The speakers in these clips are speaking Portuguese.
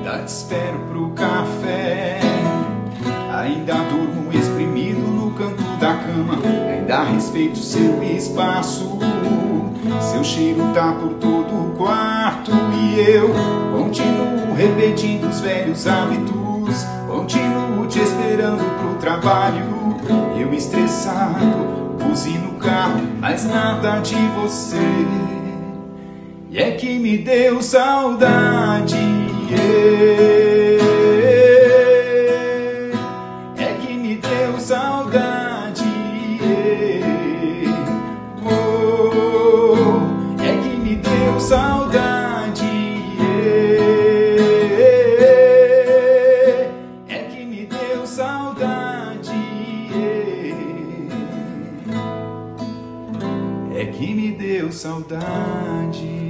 ainda te espero pro café. Ainda durmo espremido no canto da cama, ainda respeito seu espaço. Seu cheiro tá por todo o quarto e eu continuo repetindo os velhos hábitos. Continuo te esperando pro trabalho. Eu estressado, buzino o carro, mas nada de você. E é que me deu saudade. É que me deu saudade. Oh, é que me deu saudade. É que me deu saudade. É que me deu saudade.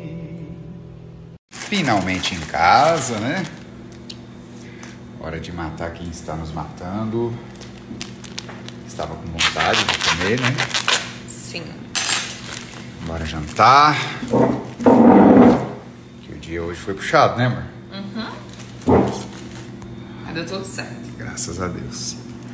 Finalmente em casa, né? Hora de matar quem está nos matando. Estava com vontade de comer, né? Sim. Bora jantar. Que o dia hoje foi puxado, né, amor? Mas deu tudo certo. Graças a Deus.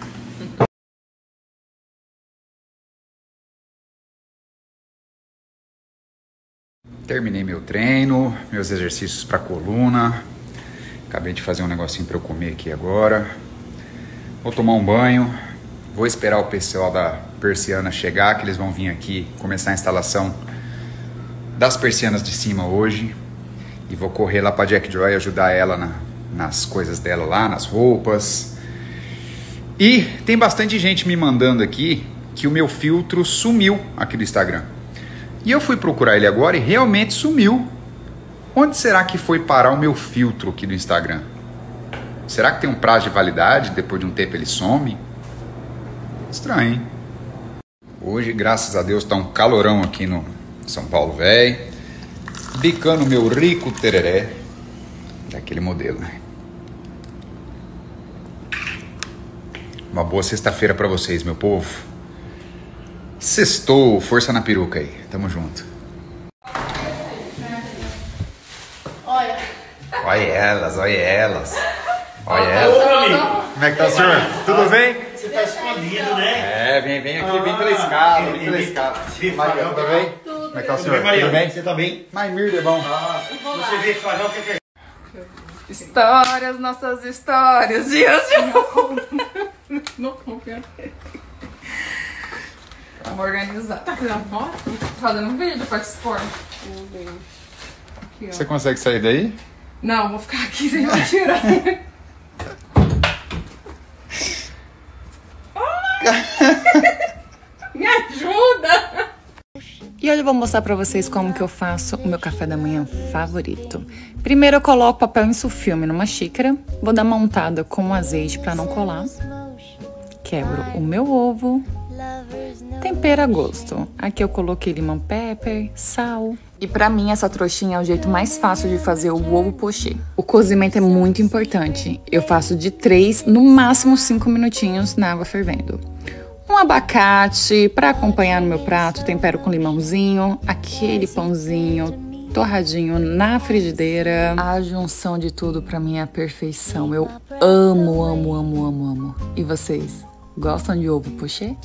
Terminei meu treino, meus exercícios para coluna. Acabei de fazer um negocinho para eu comer aqui agora. Vou tomar um banho. Vou esperar o pessoal da persiana chegar, que eles vão vir aqui começar a instalação das persianas de cima hoje. E vou correr lá para Jack Joy ajudar ela nas coisas dela lá, nas roupas. E tem bastante gente me mandando aqui que o meu filtro sumiu aqui do Instagram. E eu fui procurar ele agora e realmente sumiu. Onde será que foi parar o meu filtro aqui do Instagram? Será que tem um prazo de validade? Depois de um tempo ele some? Estranho, hein? Hoje, graças a Deus, tá um calorão aqui no São Paulo, velho. Bicando meu rico tereré. Daquele modelo, né? Uma boa sexta-feira pra vocês, meu povo. Sextou, força na peruca aí. Tamo junto. Olha. Olha elas, olha elas. Olha elas. Como é que tá o senhor? Tudo bem? Você tá escondido, né? É, vem aqui, vem pela escada, vem pela escada. Maria, tudo bem? Como é que tá o senhor? Tudo bem? Você tá bem? Mas Mirda é bom. Você vê falar o que é? Histórias, nossas histórias. Dias de não confio. Vamos organizar. Tá fazendo foto? Tá fazendo um vídeo pra te expor. Aqui, ó. Você consegue sair daí? Não, vou ficar aqui sem me tirar. Me ajuda! E hoje eu vou mostrar pra vocês como que eu faço o meu café da manhã favorito. Primeiro eu coloco papel insufilme numa xícara, vou dar uma untada com azeite pra não colar. Quebro o meu ovo, tempero a gosto. Aqui eu coloquei limão pepper, sal. E pra mim essa trouxinha é o jeito mais fácil de fazer o ovo pochê. O cozimento é muito importante. Eu faço de 3, no máximo 5 minutinhos na água fervendo. Um abacate para acompanhar no meu prato, tempero com limãozinho, aquele pãozinho torradinho na frigideira. A junção de tudo pra mim é a perfeição. Eu amo, amo, amo, amo, amo. E vocês, gostam de ovo pochê?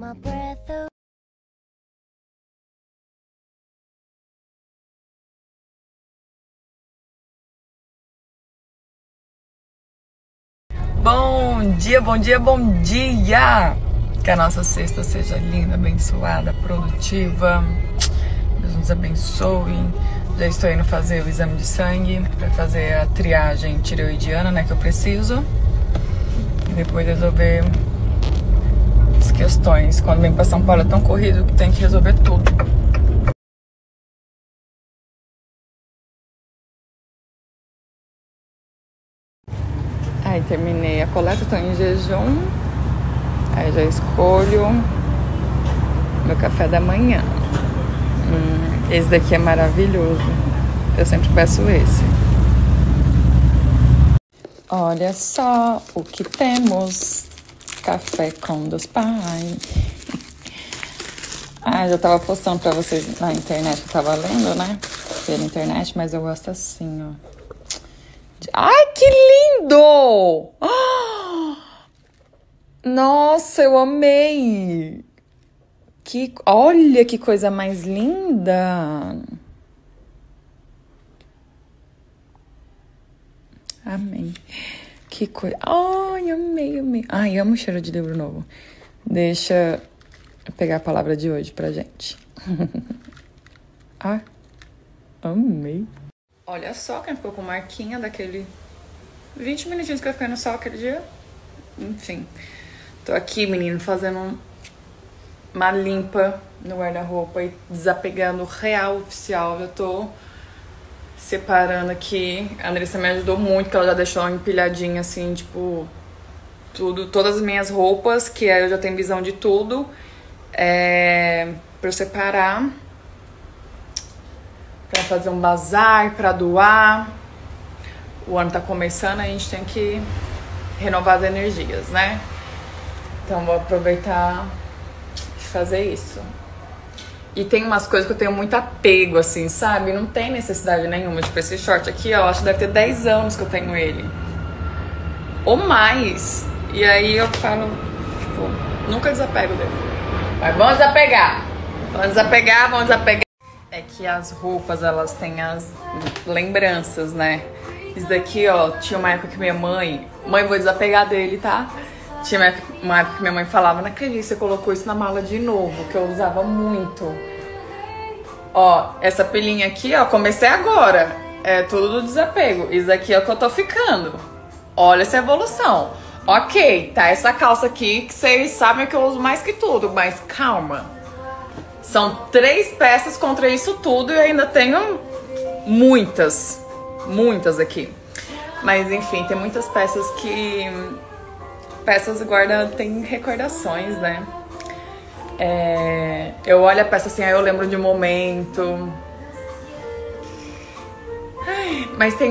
Bom dia, bom dia, bom dia! Que a nossa sexta seja linda, abençoada, produtiva. Deus nos abençoe. Já estou indo fazer o exame de sangue para fazer a triagem tireoidiana, né, que eu preciso. E depois resolver as questões. Quando vem para São Paulo é tão corrido que tem que resolver tudo. Aí terminei a coleta, estou em jejum. Aí já escolho meu café da manhã. Esse daqui é maravilhoso. Eu sempre peço esse. Olha só o que temos. Café com dos pais. Já tava postando pra vocês na internet. Eu tava lendo, né? Pela internet, mas eu gosto assim, ó. Ai, que lindo! Nossa, eu amei! Olha que coisa mais linda! Amei. Que coisa... Ai, amei, amei. Ai, amo o cheiro de livro novo. Deixa eu pegar a palavra de hoje pra gente. Ah, amei. Olha só quem ficou com marquinha daquele 20 minutinhos que eu fiquei no sol aquele dia. Enfim, tô aqui, menino, fazendo uma limpa no guarda-roupa e desapegando real oficial. Eu tô separando aqui. A Andressa me ajudou muito, que ela já deixou empilhadinha assim, tipo, tudo, todas as minhas roupas, que aí eu já tenho visão de tudo, pra eu separar, pra fazer um bazar, pra doar. O ano tá começando, a gente tem que renovar as energias, né? Então vou aproveitar de fazer isso. E tem umas coisas que eu tenho muito apego, assim, sabe? Não tem necessidade nenhuma. Tipo, esse short aqui, ó, acho que deve ter 10 anos que eu tenho ele. Ou mais. E aí eu falo, tipo, nunca desapego dele. Mas vamos desapegar. Vamos desapegar, vamos desapegar. É que as roupas, elas têm as lembranças, né? Isso daqui, ó, tinha uma época que minha mãe... Mãe, vou desapegar dele, tá? Tinha uma época que minha mãe falava, não acredito que você colocou isso na mala de novo, que eu usava muito. Ó, essa pilhinha aqui, ó, comecei agora. É tudo do desapego. Isso aqui é o que eu tô ficando. Olha essa evolução. Ok, tá essa calça aqui, que vocês sabem que eu uso mais que tudo, mas calma. São 3 peças contra isso tudo e eu ainda tenho muitas aqui. Mas enfim, tem muitas peças que... Peças guarda tem recordações, né? Eu olho a peça assim, aí eu lembro de um momento. Mas tem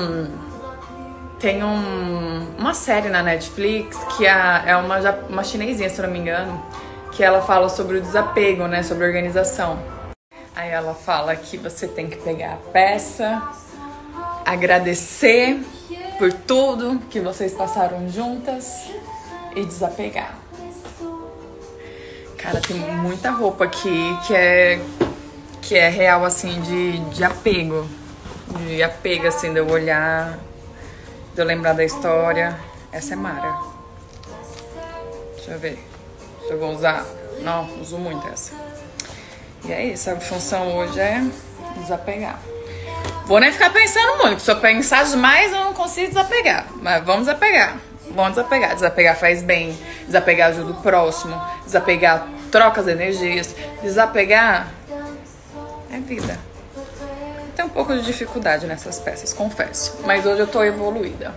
uma série na Netflix que é uma chinesinha, se eu não me engano, que ela fala sobre o desapego, né? Sobre organização. Aí ela fala que você tem que pegar a peça, agradecer por tudo que vocês passaram juntas e desapegar. Cara, tem muita roupa aqui que é real, assim, de apego. De apego, assim, de eu olhar, de eu lembrar da história. Essa é Mara. Deixa eu ver se eu vou usar. Não, uso muito essa. E é isso, a função hoje é desapegar. Vou nem ficar pensando muito, se eu pensar demais eu não consigo desapegar. Mas vamos desapegar. Vamos desapegar. Desapegar faz bem. Desapegar ajuda o próximo. Desapegar troca as energias. Desapegar é vida. Tem um pouco de dificuldade nessas peças, confesso. Mas hoje eu tô evoluída.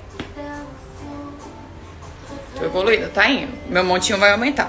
Tô evoluída, tá indo. Meu montinho vai aumentar.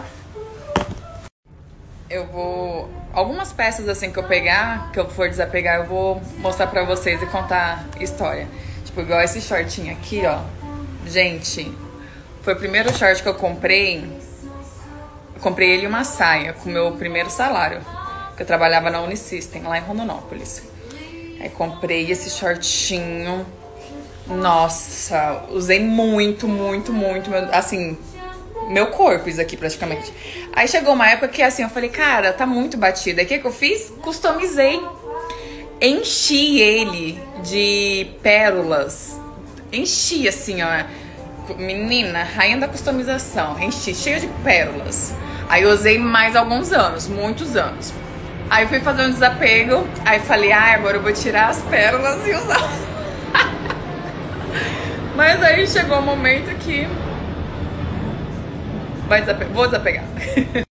Eu vou... Algumas peças assim que eu pegar, que eu for desapegar, eu vou mostrar pra vocês e contar história. Tipo, igual esse shortinho aqui, ó. Gente, foi o primeiro short que eu comprei. Eu comprei ele uma saia com o meu primeiro salário. Que eu trabalhava na Unisystem, lá em Rondonópolis. Aí comprei esse shortinho. Nossa, usei muito, assim... Meu corpo, isso aqui, praticamente. Aí chegou uma época que, assim, eu falei, cara, tá muito batido. Aí o que eu fiz? Customizei. Enchi ele de pérolas. Enchi, assim, ó. Menina, rainha da customização. Enchi, cheia de pérolas. Aí eu usei mais alguns anos, muitos anos. Aí eu fui fazer um desapego. Aí falei, agora eu vou tirar as pérolas e usar. Mas aí chegou o momento que... vou desapegar.